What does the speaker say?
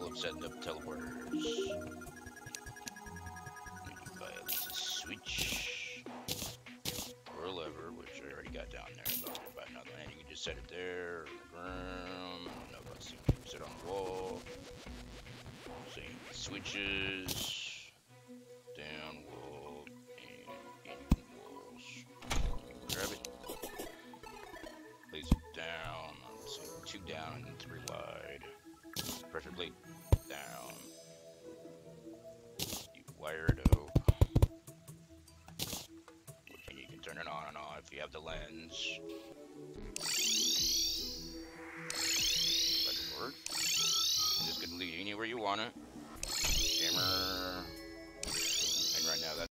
capable of setting up teleporters. You buy at least a switch or a lever, which I already got down there. So I don't buy another one. And you can just set it there on the ground. No busting. Sit on the wall. Same switches. Down wall and in walls. Grab it. Place it down. So 2 down and 3 wide. Preferably down. You wire it up. And you can turn it on and off if you have the lens. Let it work. This can lead anywhere you want it.